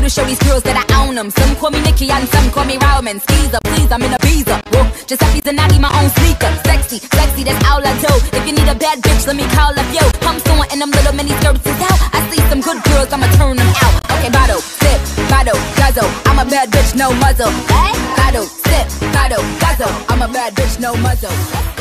to show these girls that I own them. Some call me Nikki and some call me Rowman. Skeezer, please, I'm in a visa. Whoa, Giuseppe's and I need my own sneaker. Sexy, sexy, that's all I do. If you need a bad bitch, let me call up yo. I'm throwing in them little mini skirts is out. I see some good girls, I'ma turn them out. Okay, bottle, sip, bottle, guzzle. I'm a bad bitch, no muzzle. Hey? Bottle, sip, bottle, guzzle. I'm a bad bitch, no muzzle.